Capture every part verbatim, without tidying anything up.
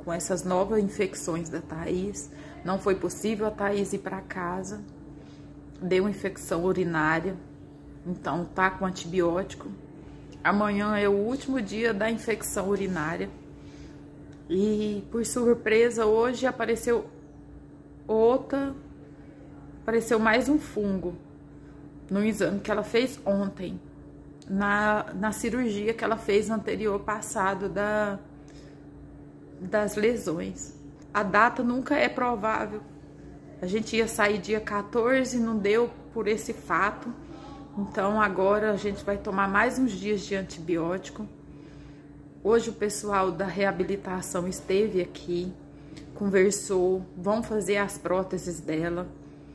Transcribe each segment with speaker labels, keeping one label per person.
Speaker 1: com essas novas infecções da Thaís. Não foi possível a Thaís ir para casa. Deu infecção urinária, então tá com antibiótico. Amanhã é o último dia da infecção urinária. E por surpresa hoje apareceu outra, apareceu mais um fungo no exame que ela fez ontem, na, na cirurgia que ela fez anterior passado da, das lesões. A data nunca é provável. A gente ia sair dia quatorze, não deu por esse fato. Então agora a gente vai tomar mais uns dias de antibiótico. Hoje o pessoal da reabilitação esteve aqui, conversou, vão fazer as próteses dela,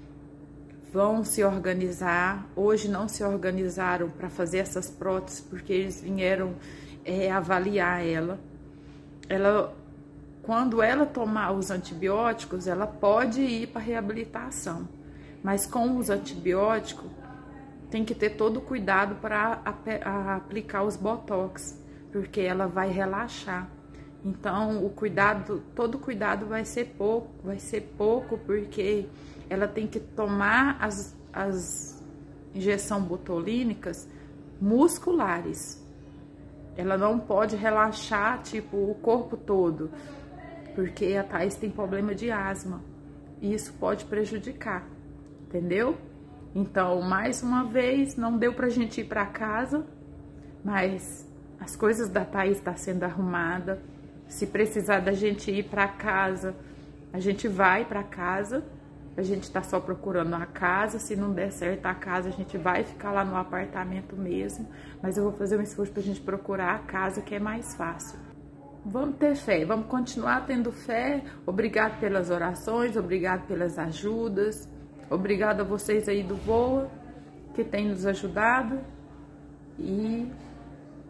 Speaker 1: vão se organizar. Hoje não se organizaram para fazer essas próteses porque eles vieram é, avaliar ela. Ela, quando ela tomar os antibióticos, ela pode ir para reabilitação, mas com os antibióticos tem que ter todo o cuidado para aplicar os botox, porque ela vai relaxar. Então, o cuidado, todo cuidado vai ser pouco, vai ser pouco, porque ela tem que tomar as, as injeções botulínicas musculares. Ela não pode relaxar, tipo, o corpo todo, porque a Thaís tem problema de asma, e isso pode prejudicar, entendeu? Então, mais uma vez, não deu pra gente ir pra casa, mas as coisas da Thaís tá sendo arrumada. Se precisar da gente ir pra casa, a gente vai pra casa. A gente tá só procurando a casa. Se não der certo a casa, a gente vai ficar lá no apartamento mesmo. Mas eu vou fazer um esforço pra gente procurar a casa, que é mais fácil. Vamos ter fé, vamos continuar tendo fé. Obrigado pelas orações, obrigado pelas ajudas. Obrigado a vocês aí do Voa, que tem nos ajudado. E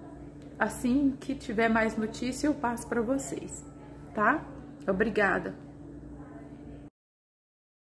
Speaker 1: assim que tiver mais notícia, eu passo para vocês, tá? Obrigada.